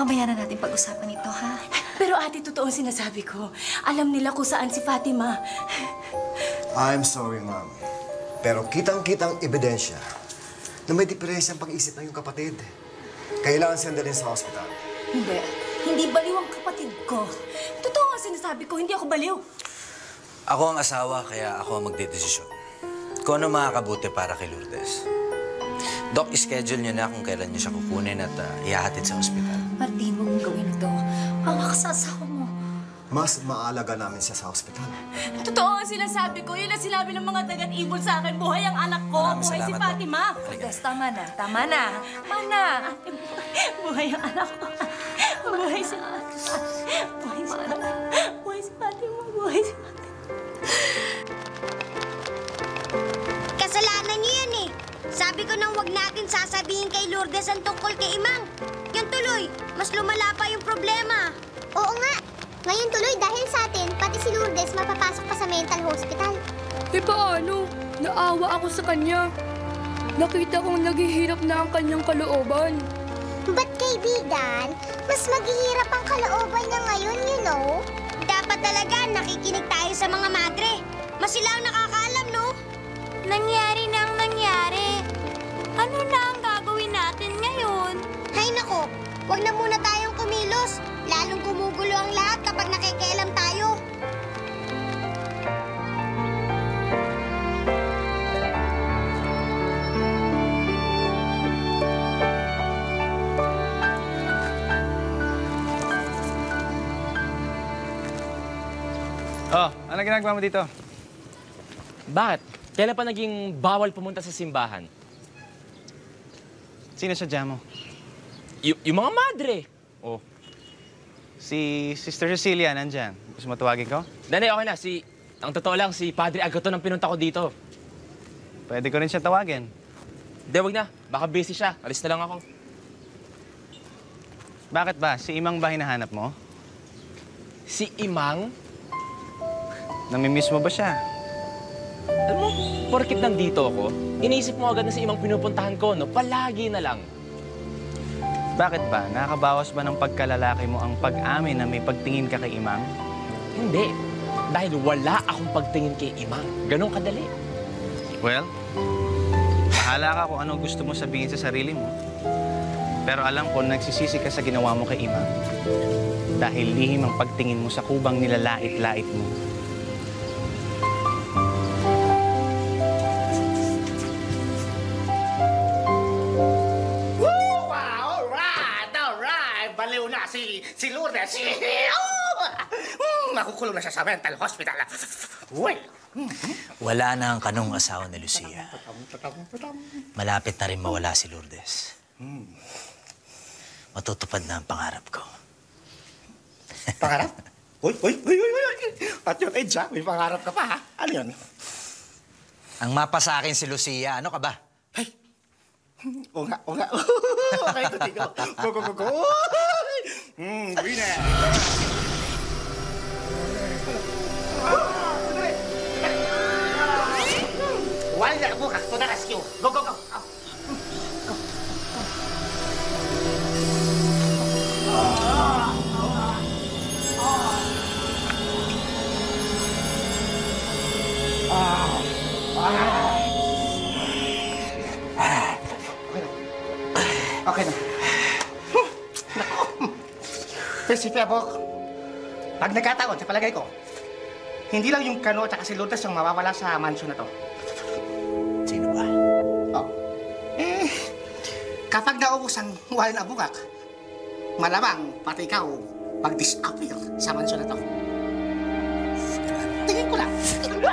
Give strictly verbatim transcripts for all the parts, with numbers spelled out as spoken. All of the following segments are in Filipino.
Mamaya na natin pag-usapan ito, ha? Pero ate, totoo ang sinasabi ko. Alam nila kung saan si Fatima. I'm sorry, ma'am. Pero kitang-kitang ebidensya na may diferensyang pag-isip ng iyong kapatid. Kailangan sandalin sa hospital. Hindi. Hindi baliw ang kapatid ko. Totoo ang sinasabi ko, hindi ako baliw. Ako ang asawa, kaya ako ang magdedesisyon. Kung ano makakabuti para kay Lourdes. Doc, schedule niyo na kung kailan niyo siya kukunin at uh, ihahatid sa ospital. Martin, huwag mong gawin ito. Awa ka sa asawa mo. Mas maalaga namin siya sa hospital. Totoo ang sinasabi ko. Yun ang sinabi ng mga dagat-ibon sa akin. Buhay ang anak ko. Maraming Buhay si salamat, Fatima. Lourdes, tama na. Tama na. Tama na. Buhay ang anak ko. Buhay si Fatima. Buhay si Fatima. Buhay si Fatima. Buhay si Fatima. Kasalanan niyo yan eh. Sabi ko nang wag natin sasabihin kay Lourdes ang tungkol kay Imang. Yan tuloy, mas lumala pa yung problema. Oo nga. Ngayon tuloy dahil sa atin, pati si Lourdes mapapasok pa sa mental hospital. Eh paano? Naawa ako sa kanya. Nakita kong naghihirap na ang kanyang kalooban. Ba't kaibigan, mas maghihirap ang kalooban niya ngayon, you know? Dapat talaga nakikinig tayo sa mga madre. Mas sila ang nakakaalam, no? Nangyari na ang nangyari. Ano na ang gagawin natin ngayon? Hay nako, wag na muna tayong kumilos. Lalong gumugulo ang lahat kapag nakikialam tayo. Oh, ano ginagawa mo dito? Bakit? Kailan pa naging bawal pumunta sa simbahan? Sino sadya mo? Y yung mga madre. Oh. Si Sister Cecilia nandyan. Gusto mo tawagin ko? Dani, okay na. Si, ang totoo lang, si Padre Agaton ang pinunta ko dito. Pwede ko rin siya tawagin. Hindi, wag na. Baka busy siya. Alis na lang ako. Bakit ba? Si Imang ba hinahanap mo? Si Imang? Namimiss mo ba siya? Alam mo, porkit nandito ako, iniisip mo agad na si Imang pinupuntahan ko, no? Palagi na lang. Bakit ba? Nakakabawas ba ng pagkalalaki mo ang pag-amin na may pagtingin ka kay Imang? Hindi. Dahil wala akong pagtingin kay Imang. Ganun kadali. Well, bahala ka kung ano gusto mo sabihin sa sarili mo. Pero alam ko, nagsisisi ka sa ginawa mo kay Imang. Dahil lihim ang pagtingin mo sa kubang nilalait-lait mo. Baliw na si, si Lourdes. Si, oh! mm, makukulong na siya sa mental hospital. Well. Wala na ang kanong asawa ni Lucia. Malapit na rin mawala si Lourdes. Matutupad na ang pangarap ko. Pangarap? Uy, uy, uy, uy, uy. At yung age, ha? May pangarap ka pa, ha? Ano yun? Ang mapa sa akin si Lucia. Ano ka ba? Ay. O nga, o nga. Okay, tuti ko. Go, go, go, go. Hmm, winner. Wala na buka. To the rescue. Go, go, go. Okay na. Naku. Prinsipe Abok, pag nagkataon sa palagay ko, hindi lang yung Kano at si Lourdes ang mawawala sa mansion na to. Sino ba? Oh. Eh, kapag naubos ang wine na bukak, malamang pati ikaw mag-disappear sa mansion na to. Tingin ko lang.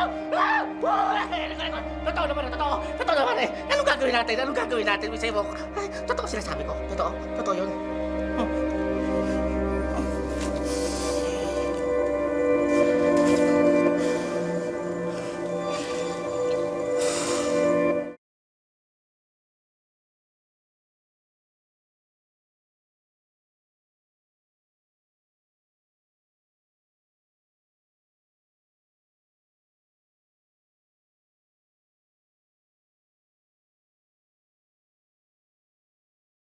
Totoo naman, totoo. Totoo naman eh. Anong gagawin natin? Anong gagawin natin, Miss Ebok? Totoo sinasabi ko. Totoo. Totoo yun. Hmm.